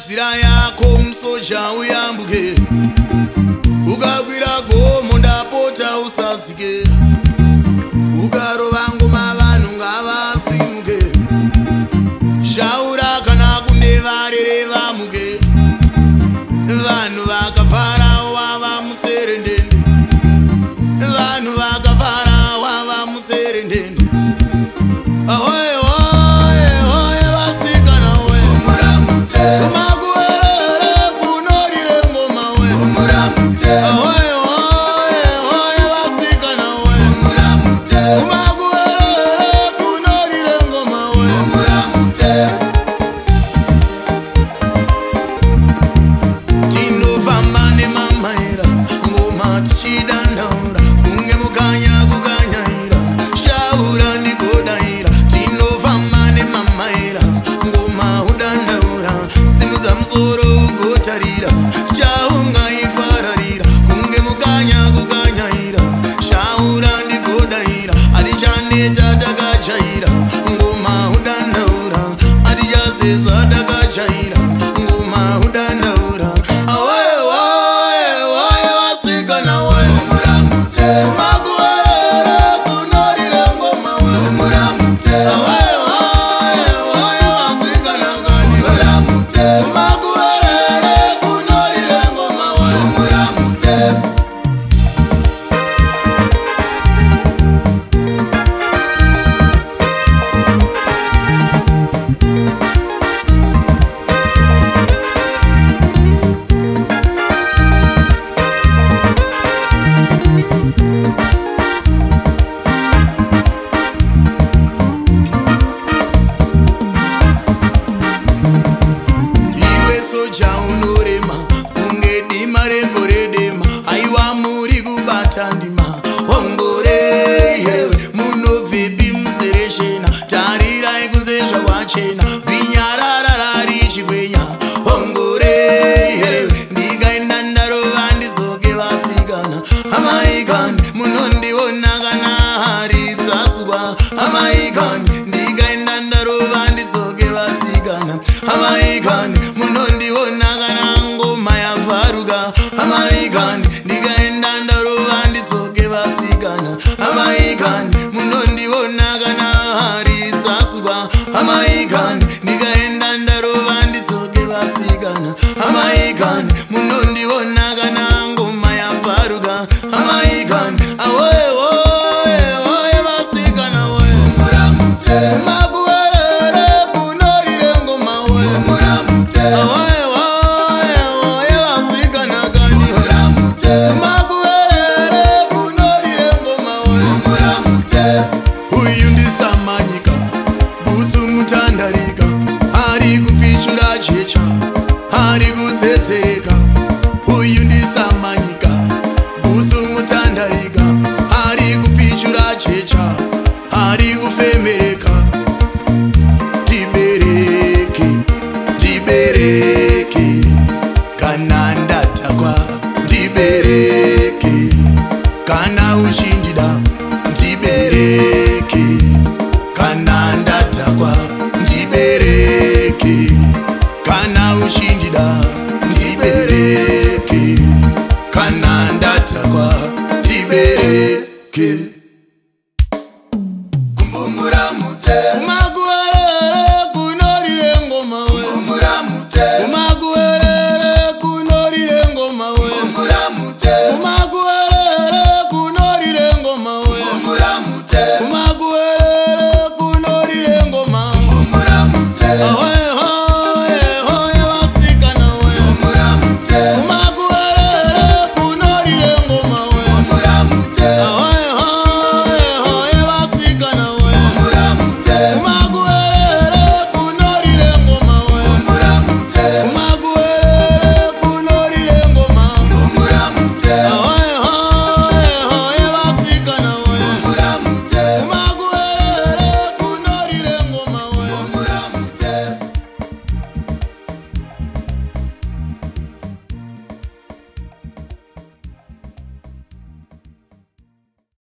nzira yako msoja uyambuke, ukagwira gomo ndapota usazike, ukarova ngoma vanhu ngavasimuke, shaura kana kune varere vamuke, vanhu vakafara wava muserendende, vanhu vakafara wava muserendende. Ahoy hoy hoy vasikana we umuramute, kumaguerere kunorire ngoma we umuramute. Ahoy hoy hoy vasikana we umuramute, kumaguerere kunorire ngoma we umuramute. Tinofamba nemamaira ngoma tichidandaura, kunge mukanya kukanyaira, shaura ndikodaira. Tinofamba nemamaira ngoma udandaura, simudza musoro ugotarira, chaungaifararira, kunge mukanya kukanyaira, shaura ndikodaira. Atichaneta takachaira ngoma udandaura, atichaseza takachaira ngoma udandaura. Ahoy hoy hoy vasikana we umuramute, kumaguerere kunorire ngoma we umuramute. Ahoy hoy hoy vasikana kani umuramute, kumaguerere kunorire ngoma we umuramute. Iwe soja unorema kunge dima regoredema, aiwa muri kubata ndima ongore yewe munobvepi musereshena, tarirai kunze zvakwachena, binyararara richigwenya ongore yewe ndikaenda ndarova ndizoke vasikana. Amaikani munondiona kana hari dzasukwa, amaikani ndikaenda ndarova ndizoke vasikana. Amaikani munondiona kana ngoma yabvaruka, amaikani ndikaenda ndarova ndizoke vasikana. Amaikani munondiona kana hari dzasukwa, amaikani ndikaenda ndarova ndizoke vasikana. Amaikani munondiona kana ngoma yabvaruka, amaikani. Ahoy hoy hoy vasikana we umuramute, kumaguerere kunorire ngoma we umuramute. Ahoy hoy hoy vasikana kani umuramute, kumaguerere kunorire ngoma we umuramute. Uyu ndisamanyika busu mutandarika, ari kupfichura checha, ari kutsetseka. Uyu ndisamanyika busu mutandarika, ari kupfichura checha, ari kufemereka. Tibereke tibereke kana ndatakwa, tibereke kana uchi